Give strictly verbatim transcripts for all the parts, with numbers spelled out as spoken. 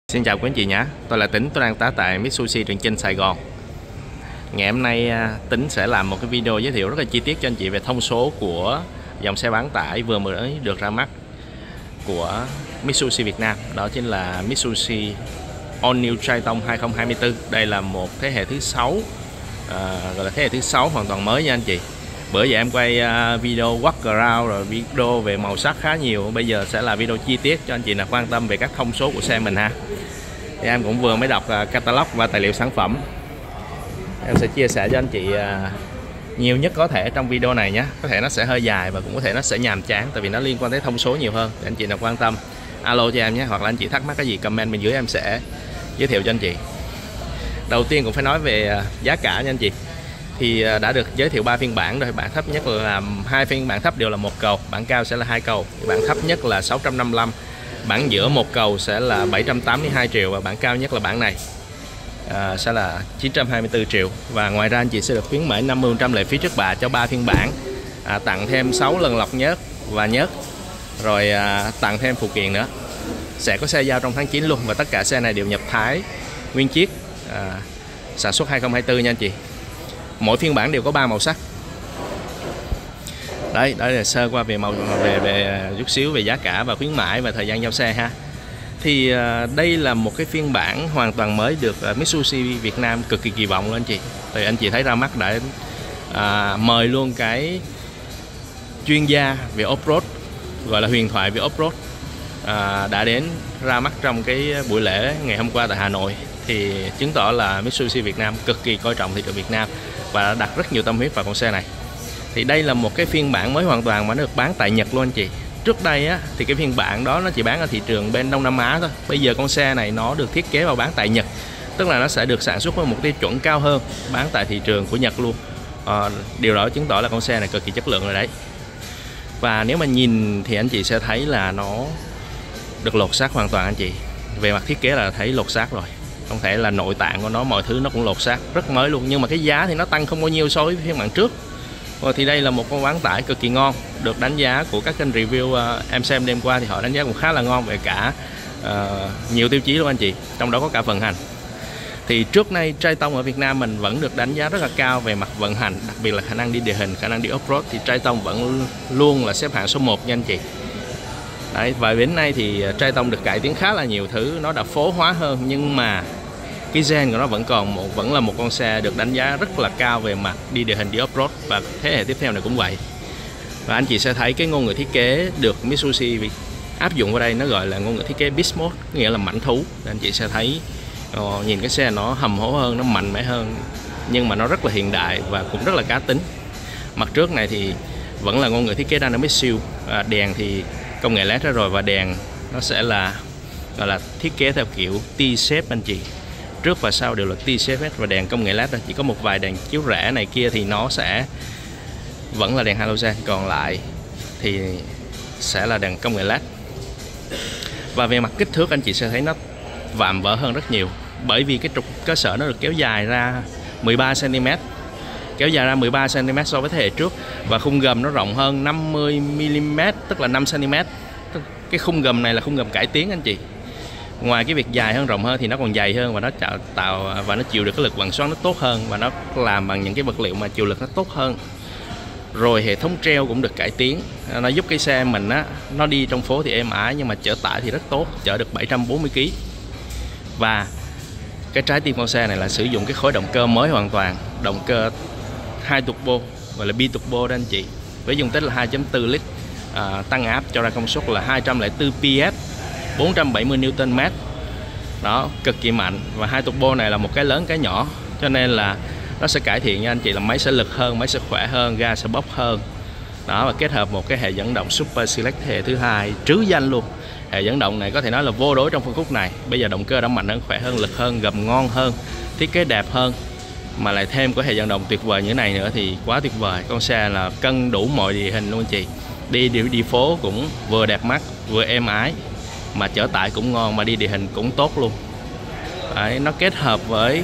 Xin chào quý anh chị nhé, tôi là Tính, tôi đang tá tại Mitsubishi Trường Chinh, Sài Gòn. Ngày hôm nay Tính sẽ làm một cái video giới thiệu rất là chi tiết cho anh chị về thông số của dòng xe bán tải vừa mới được ra mắt của Mitsubishi Việt Nam. Đó chính là Mitsubishi All New Triton hai không hai tư. Đây là một thế hệ thứ sáu, à, gọi là thế hệ thứ sáu hoàn toàn mới nha anh chị. Bữa giờ em quay video walk around rồi video về màu sắc khá nhiều. Bây giờ sẽ là video chi tiết cho anh chị nào quan tâm về các thông số của xe mình ha. Thì em cũng vừa mới đọc catalog và tài liệu sản phẩm. Em sẽ chia sẻ cho anh chị nhiều nhất có thể trong video này nhé. Có thể nó sẽ hơi dài và cũng có thể nó sẽ nhàm chán, tại vì nó liên quan tới thông số nhiều hơn. Để anh chị nào quan tâm alo cho em nhé, hoặc là anh chị thắc mắc cái gì comment bên dưới em sẽ giới thiệu cho anh chị. Đầu tiên cũng phải nói về giá cả nha anh chị. Thì đã được giới thiệu ba phiên bản rồi. Bản thấp nhất là hai phiên bản thấp đều là một cầu, bản cao sẽ là hai cầu. Bản thấp nhất là sáu trăm năm mươi lăm, bản giữa một cầu sẽ là bảy trăm tám mươi hai triệu và bản cao nhất là bản này à, sẽ là chín trăm hai mươi tư triệu. Và ngoài ra anh chị sẽ được khuyến mãi năm mươi phần trăm lệ phí trước bạ cho ba phiên bản, à, tặng thêm sáu lần lọc nhớt và nhớt, rồi à, tặng thêm phụ kiện nữa. Sẽ có xe giao trong tháng chín luôn, và tất cả xe này đều nhập Thái nguyên chiếc, à, sản xuất hai không hai tư nha anh chị. Mỗi phiên bản đều có ba màu sắc. Đấy, đó là sơ qua về màu về về chút xíu về giá cả và khuyến mãi và thời gian giao xe ha. Thì uh, đây là một cái phiên bản hoàn toàn mới được uh, Mitsubishi Việt Nam cực kỳ kỳ vọng luôn anh chị. Thì anh chị thấy ra mắt đã uh, mời luôn cái chuyên gia về off-road, gọi là huyền thoại về off-road, uh, đã đến ra mắt trong cái buổi lễ ngày hôm qua tại Hà Nội. Thì chứng tỏ là Mitsubishi Việt Nam cực kỳ coi trọng thị trường Việt Nam và đã đặt rất nhiều tâm huyết vào con xe này. Thì đây là một cái phiên bản mới hoàn toàn mà nó được bán tại Nhật luôn anh chị. Trước đây á, thì cái phiên bản đó nó chỉ bán ở thị trường bên Đông Nam Á thôi. Bây giờ con xe này nó được thiết kế và bán tại Nhật, tức là nó sẽ được sản xuất với một tiêu chuẩn cao hơn, bán tại thị trường của Nhật luôn. à, Điều đó chứng tỏ là con xe này cực kỳ chất lượng rồi đấy. Và nếu mà nhìn thì anh chị sẽ thấy là nó được lột xác hoàn toàn anh chị. Về mặt thiết kế là thấy lột xác rồi, không thể là nội tạng của nó, mọi thứ nó cũng lột xác, rất mới luôn. Nhưng mà cái giá thì nó tăng không bao nhiêu so với phiên bản trước. Và thì đây là một con bán tải cực kỳ ngon, được đánh giá của các kênh review uh, em xem đêm qua thì họ đánh giá cũng khá là ngon về cả uh, nhiều tiêu chí luôn anh chị, trong đó có cả vận hành. Thì trước nay Triton ở Việt Nam mình vẫn được đánh giá rất là cao về mặt vận hành, đặc biệt là khả năng đi địa hình, khả năng đi off-road thì Triton vẫn luôn là xếp hạng số một nha anh chị. Đấy, và đến nay thì Triton được cải tiến khá là nhiều thứ, nó đã phố hóa hơn, nhưng mà cái gen của nó vẫn còn một vẫn là một con xe được đánh giá rất là cao về mặt đi địa hình, đi off-road, và thế hệ tiếp theo này cũng vậy. Và anh chị sẽ thấy cái ngôn ngữ thiết kế được Mitsubishi áp dụng vào đây, nó gọi là ngôn ngữ thiết kế Beast Mode, nghĩa là mãnh thú. Anh chị sẽ thấy uh, nhìn cái xe nó hầm hố hơn, nó mạnh mẽ hơn, nhưng mà nó rất là hiện đại và cũng rất là cá tính. Mặt trước này thì vẫn là ngôn ngữ thiết kế Dynamic Shield, uh, đèn thì công nghệ led ra rồi, và đèn nó sẽ là gọi là thiết kế theo kiểu T-shape anh chị. Trước và sau đều là T-shape và đèn công nghệ led. Chỉ có một vài đèn chiếu rẽ này kia thì nó sẽ vẫn là đèn halogen, còn lại thì sẽ là đèn công nghệ led. Và về mặt kích thước anh chị sẽ thấy nó vạm vỡ hơn rất nhiều, bởi vì cái trục cơ sở nó được kéo dài ra mười ba xăng ti mét, kéo dài ra mười ba xăng ti mét so với thế hệ trước, và khung gầm nó rộng hơn năm mươi mi li mét, tức là năm xăng ti mét. Cái khung gầm này là khung gầm cải tiến anh chị. Ngoài cái việc dài hơn, rộng hơn thì nó còn dày hơn, và nó tạo, tạo và nó chịu được cái lực vận xoắn nó tốt hơn, và nó làm bằng những cái vật liệu mà chịu lực nó tốt hơn. Rồi hệ thống treo cũng được cải tiến, nó giúp cái xe mình á, nó đi trong phố thì êm ái, nhưng mà chở tải thì rất tốt, chở được bảy trăm bốn mươi ki lô gam. Và cái trái tim con xe này là sử dụng cái khối động cơ mới hoàn toàn, động cơ hai turbo, gọi là bi-turbo đó anh chị, với dung tích là hai phẩy bốn lít, à, tăng áp cho ra công suất là hai trăm lẻ bốn pê ét, bốn trăm bảy mươi Newton mét. Đó, cực kỳ mạnh. Và hai turbo này là một cái lớn cái nhỏ, cho nên là nó sẽ cải thiện nha anh chị, là máy sẽ lực hơn, máy sẽ khỏe hơn, ga sẽ bốc hơn. Đó, và kết hợp một cái hệ dẫn động Super Select hệ thứ hai trứ danh luôn. Hệ dẫn động này có thể nói là vô đối trong phân khúc này. Bây giờ động cơ đã mạnh hơn, khỏe hơn, lực hơn, gầm ngon hơn, thiết kế đẹp hơn, mà lại thêm có hệ dẫn động tuyệt vời như thế này nữa thì quá tuyệt vời. Con xe là cân đủ mọi địa hình luôn anh chị. Đi đi, đi phố cũng vừa đẹp mắt, vừa êm ái, mà chở tải cũng ngon, mà đi địa hình cũng tốt luôn. Đấy, nó kết hợp với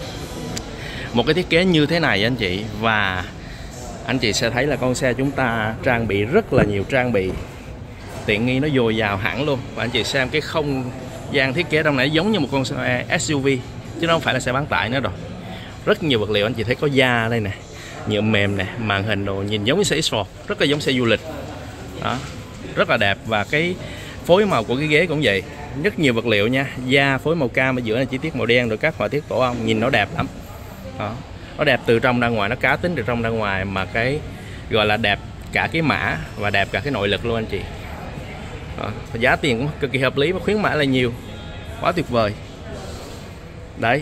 một cái thiết kế như thế này anh chị, và anh chị sẽ thấy là con xe chúng ta trang bị rất là nhiều trang bị tiện nghi, nó dồi dào hẳn luôn. Và anh chị xem cái không Dàn thiết kế trong này giống như một con ét u vê chứ nó không phải là xe bán tải nữa rồi. Rất nhiều vật liệu, anh chị thấy có da ở đây nè, nhựa mềm nè, màn hình đồ nhìn giống như xe X một, rất là giống xe du lịch đó, rất là đẹp. Và cái phối màu của cái ghế cũng vậy, rất nhiều vật liệu nha, da phối màu cam, ở giữa là chi tiết màu đen, rồi các họa tiết tổ ong, nhìn nó đẹp lắm đó. Nó đẹp từ trong ra ngoài, nó cá tính từ trong ra ngoài, mà cái gọi là đẹp cả cái mã và đẹp cả cái nội lực luôn anh chị đó. Giá tiền cũng cực kỳ hợp lý và khuyến mãi là nhiều, quá tuyệt vời đấy.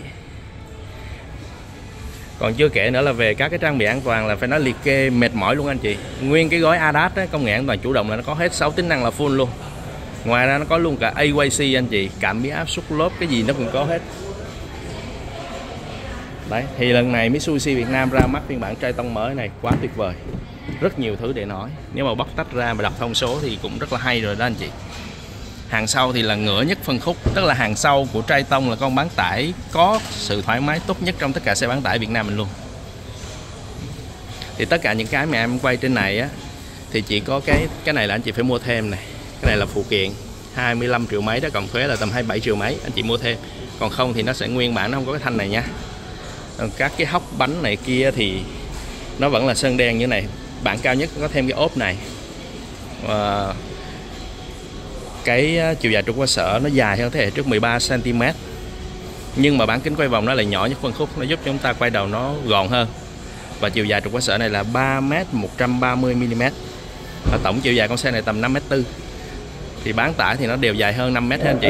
Còn chưa kể nữa là về các cái trang bị an toàn là phải nói liệt kê mệt mỏi luôn anh chị. Nguyên cái gói a đê a ét công nghệ an toàn chủ động là nó có hết sáu tính năng là full luôn. Ngoài ra nó có luôn cả a quay xê anh chị, cảm biến áp suất lốp, cái gì nó cũng có hết. Đấy, thì lần này Mitsubishi Việt Nam ra mắt phiên bản Triton mới này quá tuyệt vời. Rất nhiều thứ để nói. Nếu mà bóc tách ra mà đọc thông số thì cũng rất là hay rồi đó anh chị. Hàng sau thì là ngửa nhất phân khúc, tức là hàng sau của Triton là con bán tải có sự thoải mái tốt nhất trong tất cả xe bán tải Việt Nam mình luôn. Thì tất cả những cái mà em quay trên này á thì chỉ có cái cái này là anh chị phải mua thêm này. Cái này là phụ kiện hai mươi lăm triệu mấy đó, cộng thuế là tầm hai mươi bảy triệu mấy, anh chị mua thêm. Còn không thì nó sẽ nguyên bản, nó không có cái thanh này nha. Các cái hốc bánh này kia thì nó vẫn là sơn đen như này. Bản cao nhất có thêm cái ốp này. Và cái chiều dài trục cơ sở nó dài hơn thế hệ trước mười ba xăng ti mét. Nhưng mà bán kính quay vòng nó lại nhỏ nhất phân khúc, nó giúp chúng ta quay đầu nó gọn hơn. Và chiều dài trục cơ sở này là ba mét một trăm ba mươi mi li mét. Và tổng chiều dài con xe này tầm năm mét tư. Thì bán tải thì nó đều dài hơn năm mét hết anh chị.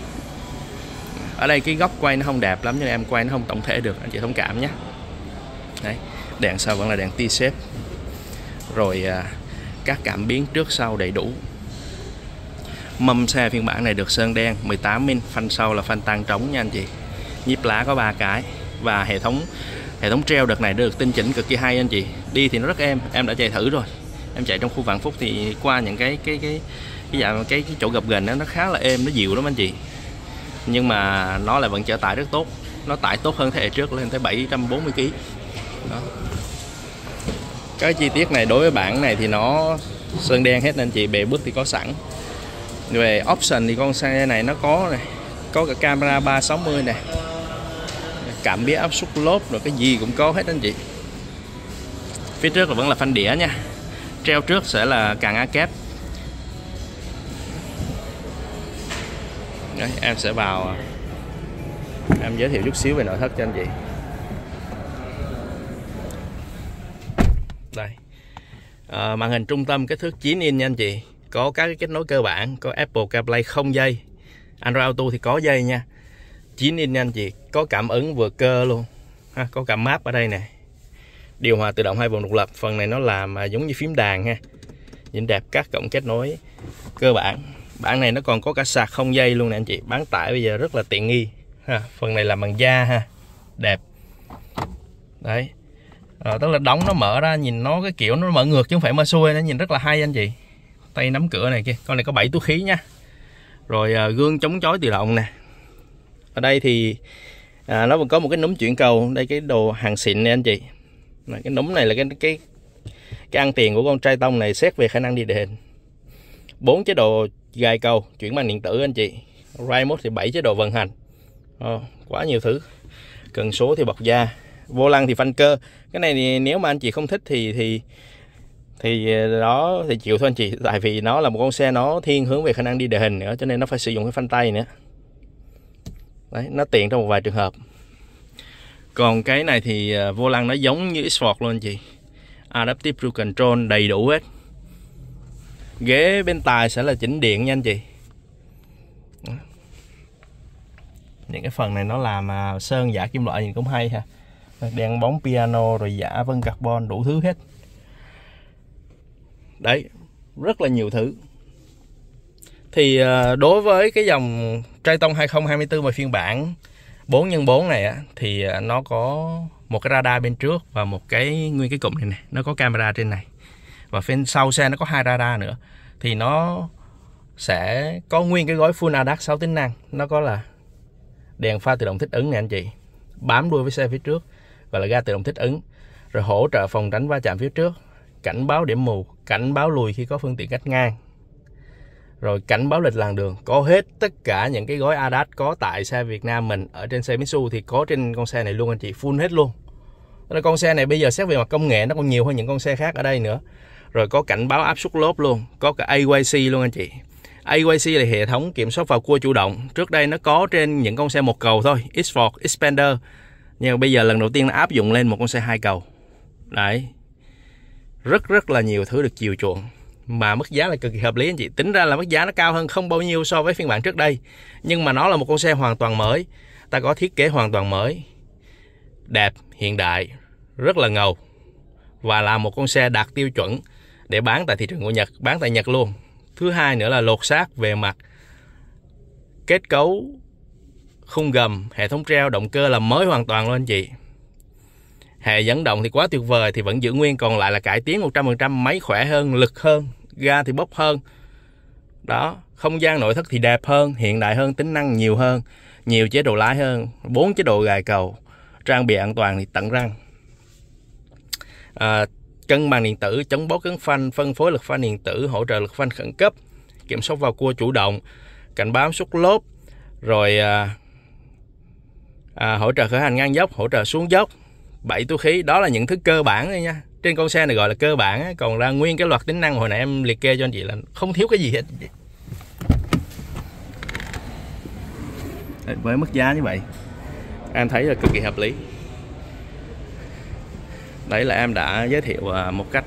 Ở đây cái góc quay nó không đẹp lắm cho nên em quay nó không tổng thể được, anh chị thông cảm nhé. Đấy, đèn sau vẫn là đèn T-shape. Rồi à, các cảm biến trước sau đầy đủ. Mâm xe phiên bản này được sơn đen mười tám inch, phanh sau là phanh tang trống nha anh chị. Nhíp lá có ba cái. Và hệ thống hệ thống treo đợt này được tinh chỉnh cực kỳ hay anh chị. Đi thì nó rất êm, em đã chạy thử rồi. Em chạy trong khu Vạn Phúc thì qua những cái cái cái cái dạng cái, cái chỗ gập ghềnh đó, nó khá là êm, nó dịu lắm anh chị. Nhưng mà nó lại vẫn chở tải rất tốt, nó tải tốt hơn thế hệ trước lên tới bảy trăm bốn mươi ki lô gam. Cái chi tiết này đối với bản này thì nó sơn đen hết anh chị, bề bước thì có sẵn. Về option thì con xe này nó có này, có cả camera ba sáu mươi này, cảm biến áp suất lốp, rồi cái gì cũng có hết anh chị. Phía trước là vẫn là phanh đĩa nha. Treo trước sẽ là càng á kép. Đấy, em sẽ vào em giới thiệu chút xíu về nội thất cho anh chị. Đây, à, màn hình trung tâm kích thước chín inch nha anh chị. Có các cái kết nối cơ bản, có Apple CarPlay không dây, Android Auto thì có dây nha. chín inch nha anh chị, có cảm ứng vừa cơ luôn ha, có cả map ở đây nè. Điều hòa tự động hai vùng độc lập, phần này nó làm giống như phím đàn ha. Nhìn đẹp, các cổng kết nối cơ bản. Bản này nó còn có cả sạc không dây luôn nè anh chị. Bán tải bây giờ rất là tiện nghi ha. Phần này làm bằng da ha, đẹp. Đấy, à, tức là đóng nó mở ra, nhìn nó cái kiểu nó mở ngược chứ không phải mở xuôi, nó nhìn rất là hay anh chị. Tay nắm cửa này kia, con này có bảy túi khí nha. Rồi à, gương chống chói tự động nè. Ở đây thì à, nó vẫn có một cái núm chuyển cầu. Đây cái đồ hàng xịn này anh chị. Cái núm này là cái cái cái ăn tiền của con Triton này xét về khả năng đi địa hình. Bốn chế độ gài cầu chuyển bằng điện tử anh chị. Ride mode thì bảy chế độ vận hành. Ồ, quá nhiều thứ. Cần số thì bọc da. Vô lăng thì phanh cơ. Cái này thì nếu mà anh chị không thích thì thì thì đó thì chịu thôi anh chị, tại vì nó là một con xe nó thiên hướng về khả năng đi địa hình nữa, cho nên nó phải sử dụng cái phanh tay nữa. Đấy, nó tiện trong một vài trường hợp. Còn cái này thì vô lăng nó giống như X một luôn anh chị. Adaptive Cruise Control đầy đủ hết. Ghế bên tài sẽ là chỉnh điện nha anh chị. Những cái phần này nó làm sơn giả kim loại nhìn cũng hay ha. Đèn bóng piano rồi giả vân carbon đủ thứ hết. Đấy, rất là nhiều thứ. Thì đối với cái dòng Triton hai không hai tư và phiên bản bốn nhân bốn này á, thì nó có một cái radar bên trước và một cái nguyên cái cụm này nè, nó có camera trên này. Và phía sau xe nó có hai radar nữa. Thì nó sẽ có nguyên cái gói full a đê a ét sáu tính năng. Nó có là đèn pha tự động thích ứng nè anh chị, bám đuôi với xe phía trước, gọi là ga tự động thích ứng. Rồi hỗ trợ phòng tránh va chạm phía trước, cảnh báo điểm mù, cảnh báo lùi khi có phương tiện cắt ngang. rồi cảnh báo lịch làn đường, có hết tất cả những cái gói a đê a ét có tại xe Việt Nam mình. Ở trên xe Mitsubishi thì có trên con xe này luôn anh chị, full hết luôn. Con xe này bây giờ xét về mặt công nghệ nó còn nhiều hơn những con xe khác ở đây nữa. Rồi có cảnh báo áp suất lốp luôn, có cả a quay xê luôn anh chị. a quay xê là hệ thống kiểm soát vào cua chủ động. Trước đây nó có trên những con xe một cầu thôi, X-Force, Xpander. Nhưng mà bây giờ lần đầu tiên nó áp dụng lên một con xe hai cầu. Đấy. Rất rất là nhiều thứ được chiều chuộng. Mà mức giá là cực kỳ hợp lý anh chị. Tính ra là mức giá nó cao hơn không bao nhiêu so với phiên bản trước đây. Nhưng mà nó là một con xe hoàn toàn mới. Ta có thiết kế hoàn toàn mới, đẹp, hiện đại, rất là ngầu. Và là một con xe đạt tiêu chuẩn để bán tại thị trường của Nhật, bán tại Nhật luôn. Thứ hai nữa là lột xác về mặt kết cấu khung gầm, hệ thống treo, động cơ là mới hoàn toàn luôn anh chị. Hệ dẫn động thì quá tuyệt vời, thì vẫn giữ nguyên, còn lại là cải tiến một trăm phần trăm, máy khỏe hơn, lực hơn, ga thì bốc hơn. Đó, không gian nội thất thì đẹp hơn, hiện đại hơn, tính năng nhiều hơn, nhiều chế độ lái hơn, bốn chế độ gài cầu, trang bị an toàn thì tận răng. À, cân bằng điện tử, chống bó cứng phanh, phân phối lực phanh điện tử, hỗ trợ lực phanh khẩn cấp, kiểm soát vào cua chủ động, cảnh báo áp suất lốp, rồi à, à, hỗ trợ khởi hành ngang dốc, hỗ trợ xuống dốc, bảy túi khí. Đó là những thứ cơ bản thôi nha. Trên con xe này gọi là cơ bản, còn ra nguyên cái loạt tính năng hồi nãy em liệt kê cho anh chị là không thiếu cái gì hết. Với mức giá như vậy em thấy là cực kỳ hợp lý. Đấy là em đã giới thiệu một cách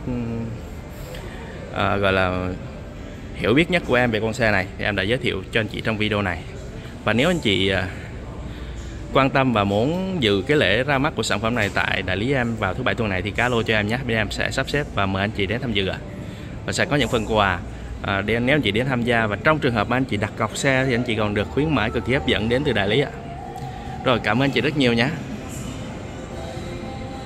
à, gọi là hiểu biết nhất của em về con xe này, thì em đã giới thiệu cho anh chị trong video này. Và nếu anh chị à, quan tâm và muốn dự cái lễ ra mắt của sản phẩm này tại đại lý em vào thứ bảy tuần này thì cá alo cho em nhé, bên em sẽ sắp xếp và mời anh chị đến tham dự ạ. Và sẽ có những phần quà à, để nếu anh chị đến tham gia, và trong trường hợp mà anh chị đặt cọc xe thì anh chị còn được khuyến mãi cực kỳ hấp dẫn đến từ đại lý ạ. Rồi, cảm ơn anh chị rất nhiều nhé.